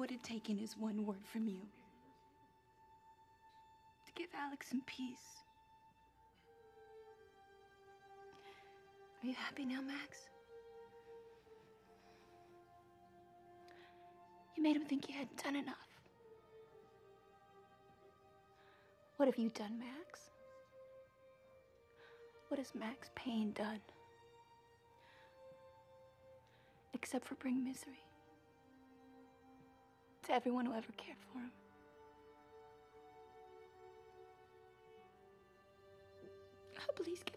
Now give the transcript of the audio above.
would have taken is one word from you. To give Alex some peace. Are you happy now, Max? You made him think you hadn't done enough. What have you done, Max? What has Max Payne done? Except for bring misery to everyone who ever cared for him. Oh, please get